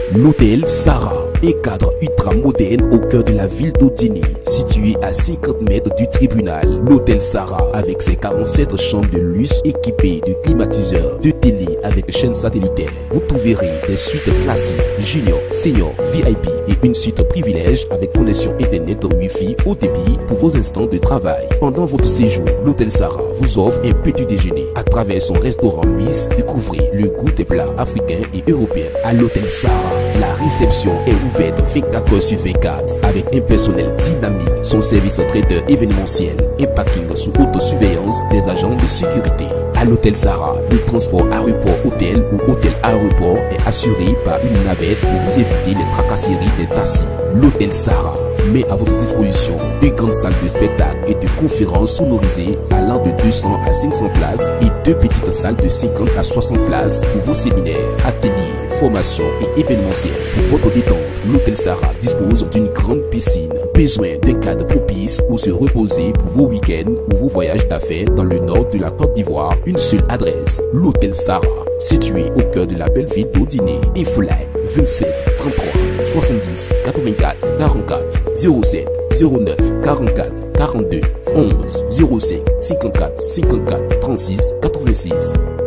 L'hôtel Sarah, un cadre ultra moderne au cœur de la ville d'Odini, situé à 50 mètres du tribunal. L'hôtel Sarah, avec ses 47 chambres de luxe équipées de climatiseurs, de télé avec chaîne satellitaire. Vous trouverez des suites classiques, junior, senior, VIP et une suite privilège avec connexion internet Wi-Fi haut débit pour vos instants de travail. Pendant votre séjour, l'hôtel Sarah vous offre un petit déjeuner. À travers son restaurant Miss, découvrez le goût des plats africains et européens. À l'hôtel Sarah, la réception est ouverte 24 heures sur 24 avec un personnel dynamique, son service traiteur événementiel, un parking sous autosurveillance des agents de sécurité. À l'hôtel Sarah, le transport aéroport-hôtel ou hôtel-aéroport est assuré par une navette pour vous éviter les tracasseries des taxis. L'hôtel Sarah met à votre disposition une grande salle de spectacle et de conférences sonorisées allant de 200 à 500 places et deux petites salles de 50 à 60 places pour vos séminaires, ateliers, formations et événementiels. Pour votre détente, l'hôtel Sarah dispose d'une grande piscine. Besoin d'un cadre propice où se reposer pour vos week-ends ou vos voyages d'affaires dans le nord de la Côte d'Ivoire. Une seule adresse, l'hôtel Sarah, situé au cœur de la belle ville d'Odini. Infoline 27 33 70 84 44 07 09 44 42 11 05 54 54 36 86.